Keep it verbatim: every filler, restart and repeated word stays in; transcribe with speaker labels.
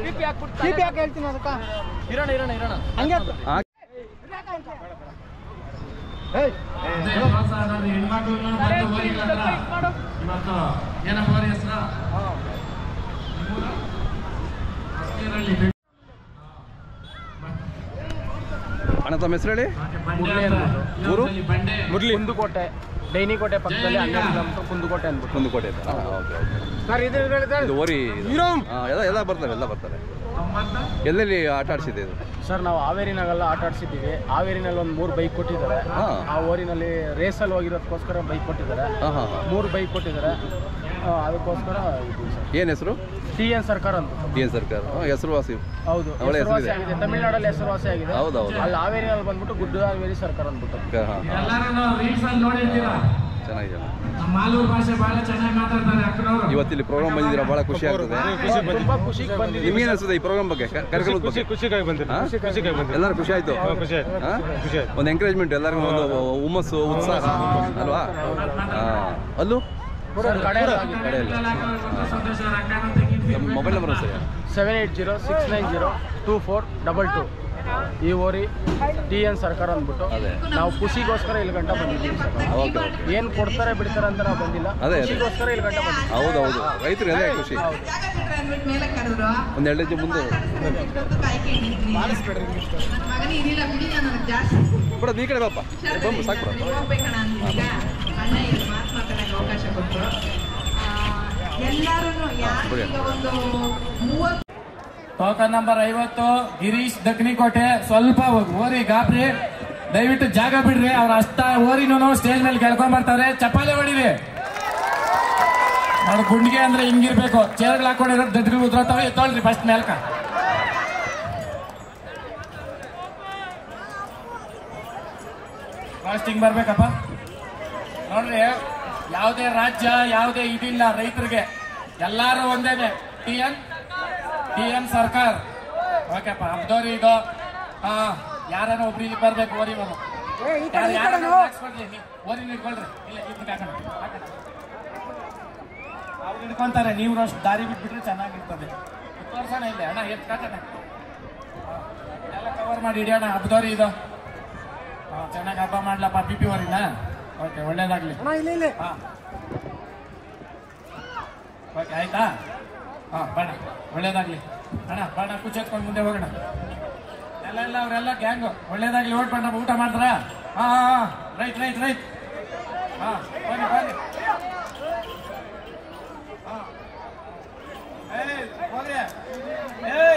Speaker 1: ಪಿಪಿ ಯಾಕೆ ಹೇಳ್ತೀನಿ ಅದಕ್ಕ ಇರೋಣ ಇರೋಣ ಇರೋಣ ಹಂಗೆ
Speaker 2: ಅಣ್ಣ ತಮ್ಮ ಹೆಸರು ಹೇಳಿ. ಊರು
Speaker 1: ಮುರ್ಲಿ ಕುಂದುಕೋಟೆ ಡೈನಿಕೋಟೆ ಪಕ್ಕದಲ್ಲಿ ಹನ್ನೆರಡು ಕಿಲೋಮೀಟರ್ ಕುಂದುಕೋಟೆ ಅಂದ್ಬಿಟ್ಟು.
Speaker 2: ಕುಂದುಕೋಟೆ ಇದು ಓರಿ ಎಲ್ಲ ಎಲ್ಲ ಬರ್ತಾರೆ ಎಲ್ಲ ಬರ್ತಾರೆ. ಎಲ್ಲೆಲ್ಲಿ ಆಟ ಆಡಿಸಿದೆ ಇದು
Speaker 1: ಸರ್? ನಾವು ಹಾವೇರಿನಾಗೆಲ್ಲ ಆಟ ಆಡಿಸಿದ್ದೀವಿ. ಹಾವೇರಿನಲ್ಲಿ ಒಂದು ಮೂರು ಬೈಕ್ ಕೊಟ್ಟಿದ್ದಾರೆ. ಆ ಊರಿನಲ್ಲಿ ರೇಸಲ್ಲಿ ಹೋಗಿರೋದಕ್ಕೋಸ್ಕರ ಬೈಕ್ ಕೊಟ್ಟಿದ್ದಾರೆ. ಮೂರು ಬೈಕ್ ಕೊಟ್ಟಿದ್ದಾರೆ. ಅದಕ್ಕೋಸ್ಕರ
Speaker 2: ಏನು ಹೆಸರು?
Speaker 1: ಟಿ ಎನ್ ಸರ್ಕಾರ ಅಂತ.
Speaker 2: ಟಿ ಎನ್ ಸರ್ಕಾರ ಹೆಸರುವಾಸಿ.
Speaker 1: ಹೌದು, ಹೆಸರುವಾಸಿ ಆಗಿದೆ. ತಮಿಳ್ನಾಡಲ್ಲಿ ಹೆಸರುವಾಸಿ ಆಗಿದೆ.
Speaker 2: ಹೌದೌದು.
Speaker 1: ಅಲ್ಲಿ ಹಾವೇರಿನಲ್ಲಿ ಬಂದ್ಬಿಟ್ಟು ಗುಡ್ಡ ಹಾವೇರಿ ಸರ್ಕಾರ ಅಂದ್ಬಿಟ್ಟು.
Speaker 2: ಚೆನ್ನಾಗಿದೆ.
Speaker 3: ಮಾಲೂರು ಭಾಷೆ ಬಹಳ ಚೆನ್ನಾಗಿ ಮಾತಾಡ್ತಾರೆ ಅಕ್ಕನವರು.
Speaker 2: ಇವತ್ತಿಲ್ಲಿ ಪ್ರೋಗ್ರಾಮ್ ಬಂದಿದ್ದೀರಾ, ಬಹಳ ಖುಷಿ ಆಗ್ತದೆ.
Speaker 1: ತುಂಬಾ ಖುಷಿಗೆ ಬಂದಿದ್ದೀವಿ.
Speaker 2: ನಿಮ್ಗೆ ಏನು ಅನ್ಸುತ್ತೆ ಈ ಪ್ರೋಗ್ರಾಮ್ ಬಗ್ಗೆ, ಕಾರ್ಯಕ್ರಮದ ಬಗ್ಗೆ?
Speaker 4: ಖುಷಿಗಾಗಿ ಬಂದಿದ್ದೀವಿ.
Speaker 2: ಎಲ್ಲರೂ ಖುಷಿ ಆಯ್ತು. ಒಂದು ಎಂಕರೇಜ್ಮೆಂಟ್, ಎಲ್ಲರಿಗೂ ಒಂದು ಹುಮ್ಮಸ್ಸು, ಉತ್ಸಾಹ ಅಲ್ವಾ? ಅಲ್ಲೂ ಮೊಬೈಲ್ ನಂಬರ್ ಸರಿ
Speaker 1: seven eight zero six nine zero two four double two. ಈ ಓರಿ ಟಿ ಎನ್ ಸರ್ಕಾರ ಅಂದ್ಬಿಟ್ಟು ನಾವು ಖುಷಿಗೋಸ್ಕರ ಇಲ್ಲಿ ಗಂಟ ಬಂದಿದ್ದೀವಿ ಸರ್. ಏನು ಕೊಡ್ತಾರೆ ಬಿಡ್ತಾರೆ ಅಂತ ನಾವು ಬಂದಿಲ್ಲ, ಖುಷಿಗೋಸ್ಕರ ಇಲ್ಲಿ ಗಂಟ ಬಂದಿದ್ದೀವಿ.
Speaker 2: ಹೌದೌದು, ರೈತರು ಎಲ್ಲ ಖುಷಿ. ಒಂದು ಎರಡು ಹೆಜ್ಜೆ ಮುಂದೆ ಬಿಡೋದು, ಈ ಕಡೆ ಬಾಪ ಬಂದು ಸಾಕು.
Speaker 3: ಟೋಕನ್ ನಂಬರ್ ಐವತ್ತು ಗಿರೀಶ್ ದಕ್ಷಿಣಕೋಟೆ. ಸ್ವಲ್ಪ ಓರಿ ಗಾಬ್ರಿ, ದಯವಿಟ್ಟು ಜಾಗ ಬಿಡ್ರಿ. ಅವ್ರ ಅಷ್ಟ ಓರಿನೂ ಸ್ಟೇಜ್ ಮೇಲೆ ಕೇಳ್ಕೊಂಡ್ ಬರ್ತಾರೆ. ಚಪ್ಪಾಳೆ ಹೊಡಿರಿ ನೋಡಿ. ಗುಂಡಿಗೆ ಅಂದ್ರೆ ಹಿಂಗಿರ್ಬೇಕು. ಚೇರ್ಗಳು ಹಾಕೊಂಡಿರೋ ದಡ್ರಿ ಉದ್ರತಾವೆ. ಎತ್ತೊಳ್ರಿ ಫಸ್ಟ್ ಮೇಲ್ಕ. ಫಸ್ಟ್ ಹಿಂಗ್ ಬರ್ಬೇಕಪ್ಪ ನೋಡ್ರಿ. ಯಾವುದೇ ರಾಜ್ಯ ಯಾವುದೇ ಇದಿಲ್ಲ ರೈತರಿಗೆ, ಎಲ್ಲಾರು ಒಂದೇನೆ. ಟಿ ಎನ್ ಟಿ ಎನ್ ಸರ್ಕಾರ. ಓಕೆಪ್ಪ, ಹಬ್ದವ್ರಿ ಇದು. ಹಾ, ಯಾರನ್ನ ಒಬ್ರು ಇಲ್ಲಿ ಬರ್ಬೇಕು. ಓರಿ ಬಾಬು ಓರಿ ಇಟ್ಕೊಳ್ರಿ. ಇಲ್ಲ ಅವ್ರು ಹಿಡ್ಕೊಂತಾರೆ, ನೀವು ಅಷ್ಟು ದಾರಿ ಬಿಟ್ಬಿಟ್ರೆ ಚೆನ್ನಾಗಿರ್ತದೆ. ತೋರ್ಸೋಣ ಇಲ್ಲ ಅಣ್ಣ, ಎತ್ ಕಾಟಣ ಎಲ್ಲ ಕವರ್ ಮಾಡಿ ಹಿಡಿಯೋಣ. ಹಬ್ದವ್ರಿ ಇದು. ಹಾ, ಚೆನ್ನಾಗಿ ಹಬ್ಬ ಮಾಡ್ಲಪ್ಪ. ಬಿ ಪಿ ಓರಿನ. ಓಕೆ, ಒಳ್ಳೇದಾಗ್ಲಿ. ಹಾ, ಓಕೆ ಆಯ್ತಾ? ಹಾ, ಬೇಡ, ಒಳ್ಳೇದಾಗ್ಲಿ ಅಣ್ಣ. ಬೇಡ, ಕುಚ್ಚೆತ್ಕೊಂಡು ಮುಂದೆ ಹೋಗೋಣ. ಎಲ್ಲ ಎಲ್ಲ ಅವರೆಲ್ಲ ಗ್ಯಾಂಗು. ಒಳ್ಳೇದಾಗ್ಲಿ. ಓಟ್ ಬಣ್ಣ ಊಟ ಮಾಡಿದ್ರ? ಹಾ, ರೈಟ್ ರೈಟ್ ರೈಟ್. ಹಾ, ಬನ್ನಿ ಬನ್ನಿ. ಹಾ, ಏ ಹೋಗ್ರಿ. ಏ